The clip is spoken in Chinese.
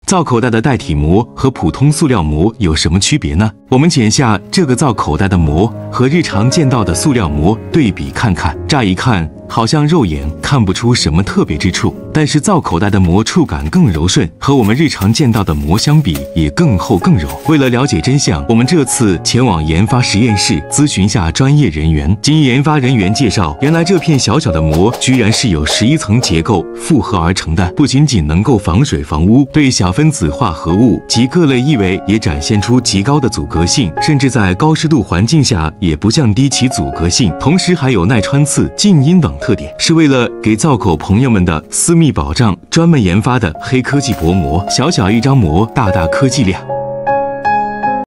造口袋的袋体膜和普通塑料膜有什么区别呢？我们剪下这个造口袋的膜和日常见到的塑料膜对比看看，乍一看好像肉眼看不出什么特别之处，但是造口袋的膜触感更柔顺，和我们日常见到的膜相比也更厚更柔。为了了解真相，我们这次前往研发实验室咨询下专业人员。经研发人员介绍，原来这片小小的膜居然是由11层结构复合而成的，不仅仅能够防水防污，对小分子化合物及各类异味也展现出极高的阻隔性，甚至在高湿度环境下也不降低其阻隔性，同时还有耐穿刺、静音等特点，是为了给造口朋友们的私密保障专门研发的黑科技薄膜。小小一张膜，大大科技量。